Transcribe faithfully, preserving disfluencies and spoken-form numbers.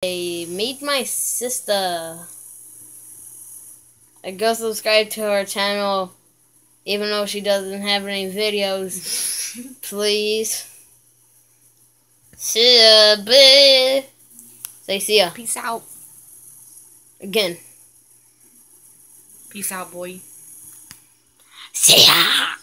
Hey, meet my sister. I go subscribe to her channel, even though she doesn't have any videos. Please. See ya, babe. Say see ya. Peace out. Again. Peace out, boy. See ya.